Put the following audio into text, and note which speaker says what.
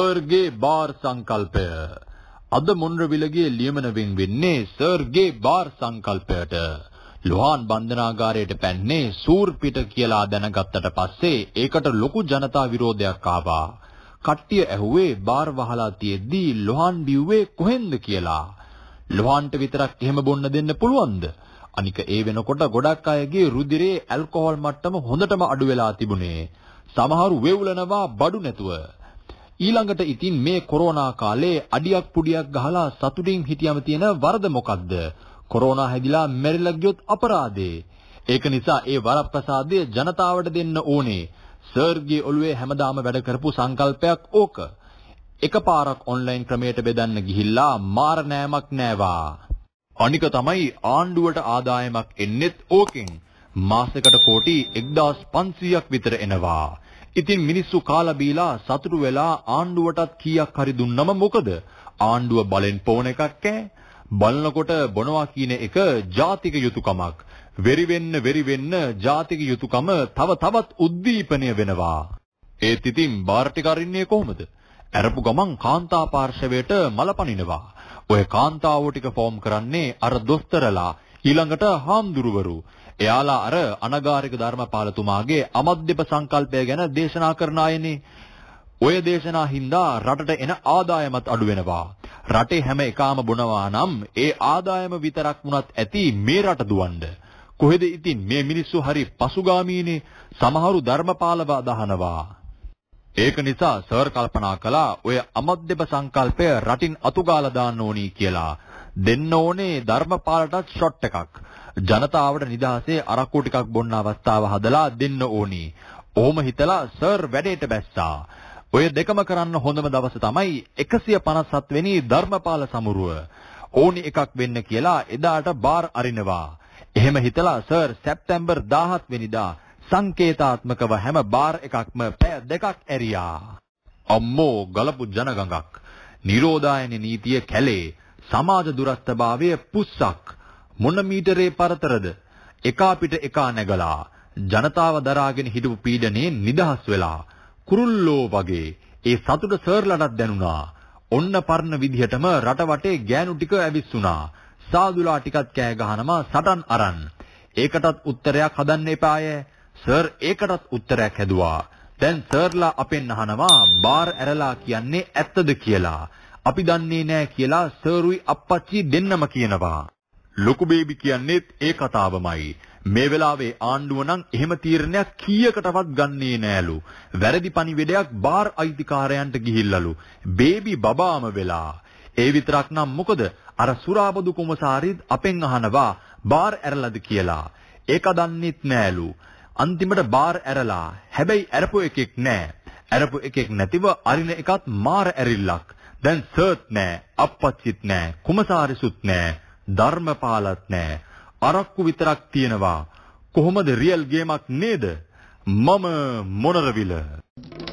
Speaker 1: සර්ගේ bar සංකල්පය. අද මොණරවිලගේ ලියමන වෙන්නේ සර්ගේ බාර් සංකල්පයට. ලුහාන් බන්ධනාගාරයට පැන්නේ සූර්පිට කියලා දැනගත්තට පස්සේ ඒකට ලොකු ජනතා විරෝධයක් ආවා. කට්ටිය ඇහුවේ බාර් වහලා තියෙද්දී ලුහාන් බිව්වේ කොහෙන්ද කියලා. ලුහාන්ට විතරක් එහෙම බොන්න දෙන්න පුළුවන්ද? අනික ඒ වෙනකොට ගොඩක් අයගේ රුධිරයේ ඇල්කොහොල් මට්ටම හොඳටම අඩු වෙලා තිබුණේ. සමහරු වෙවුලනවා බඩු නැතුව. ඊළඟට ඉතින් මේ කොරෝනා කාලේ අඩියක් පුඩියක් ගහලා සතුටින් හිටියම තියෙන වරද මොකක්ද? කොරෝනා හැදිලා මැරිලා ගියොත් අපරාධේ. ඒක නිසා ඒ වරප්‍රසාදය ජනතාවට දෙන්න ඕනේ. සර්ගේ ඔළුවේ හැමදාම වැඩ කරපු සංකල්පයක් ඕක. එකපාරක් ඔන්ලයින් ක්‍රමයට බෙදන්න ගිහිල්ලා මාර නෑමක් නෑවා. අනික තමයි ආණ්ඩුවට ආදායමක් එන්නෙත් ඕකෙන්. මාසෙකට කෝටි 1500ක් විතර එනවා. ඉතින් මිනිස්සු කාලා බීලා සතුටු වෙලා ආණ්ඩුවටත් කීයක් හරි දුන්නම මොකද? ආණ්ඩුව බලෙන් පොවන එකක් ඈ. බලනකොට බොනවා කියන එක ජාතික යුතුයකමක්. වෙරි වෙන්න ජාතික යුතුයකම තවත් උද්දීපනය වෙනවා. ඒත් ඉතින් බාර් ටික අරින්නේ කොහොමද? අරපු ගමන් කාන්තා පාර්ශවයට මලපනිනවා. ඔය කාන්තාවෝ ටික ෆෝම් කරන්නේ අර දොස්තරලා ඊළඟට හාමුදුරුවරු. එයාලා අර අනගාരിക ධර්මපාලතුමාගේ අමද්දප සංකල්පය ගැන දේශනා කරන අයනේ. ඔය දේශනා හින්දා රටට එන ආදායමත් අඩු වෙනවා. රටේ හැම එකාම බොනවා නම් ඒ ආදායම විතරක් වුණත් ඇති මේ රට දුවන්න. කොහෙද ඉතින් මේ මිනිස්සු හරි පසුගාමීනේ. සමහරු ධර්මපාලව අදහනවා. ඒක නිසා සර් කල්පනා කළා ඔය අමද්දප සංකල්පය රටින් අතුගාලා දාන්න ඕනි කියලා. දෙන්න ඕනේ ධර්මපාලටත් ෂොට් එකක්. ජනතාවට නිදහසේ අරක්කු ටිකක් බොන්න අවස්ථාව හදලා දෙන්න ඕනි. ඔහොම හිතලා සර් වැඩේට බැස්සා. ඔය දෙකම කරන්න හොඳම දවස තමයි 157 වෙනි ධර්මපාල සමුරුව. ඕනි එකක් වෙන්න කියලා එදාට බාර් අරිනවා. එහෙම හිතලා සර් සැප්තැම්බර් 17 වෙනිදා සංකේතාත්මකව හැම බාර් එකක්ම පැය 2ක් ඇරියා. අම්මෝ ගලපු ජනගඟක්. නිරෝධායන නීතිය කැලේ. සමාජ දුරස්ථභාවය පුස්සක්. මොන මීටරේ පරතරද? එකා පිට එකා නැගලා. ජනතාව දරාගෙන හිටපු පීඩනේ නිදහස් වෙලා. කුරුල්ලෝ වගේ ඒ සතුට සර්ලටත් දැනුණා. ඔන්න පරණ විදිහටම රට වටේ ගෑනු ටික ඇවිස්සුණා. සාදුලා ටිකත් කෑ ගහනවා සටන් අරන්. ඒකටත් උත්තරයක් හදන්න එපාය. සර් ඒකටත් උත්තරයක් හැදුවා. දැන් සර්ලා අපෙන් අහනවා බාර් ඇරලා කියන්නේ ඇත්තද කියලා. අපි දන්නේ නෑ කියලා සර්ුයි අප්පච්චි දෙන්නම කියනවා. ලොකු බේබි කියන්නේත් ඒ කතාවමයි. මේ වෙලාවේ ආණ්ඩුව නම් එහෙම තීරණයක් කීයකටවත් ගන්නේ නෑලු. වැරදි පණිවිඩයක් බාර් අයිතිකාරයන්ට ගිහිල්ලාලු. බේබි බබාම වෙලා. ඒ විතරක් නම් මොකද? අර සුරාබදු කුමසාරිත් අපෙන් අහනවා බාර් ඇරලාද කියලා. ඒක දන්නෙත් නෑලු. අන්තිමට බාර් ඇරලා. හැබැයි ඇරපු එකෙක් නෑ. ඇරපු එකෙක් නැතිව අරින එකත් මාර ඇරිල්ලක්. දැන් සර්ත් නෑ, අප්පච්චිත් නෑ, කුමසාරිසුත් නෑ, ධර්මපාලත් නෑ. අරක්කු විතරක් තියෙනවා. කොහොමද රියල් ගේමක් නේද? මම මොණරවිල.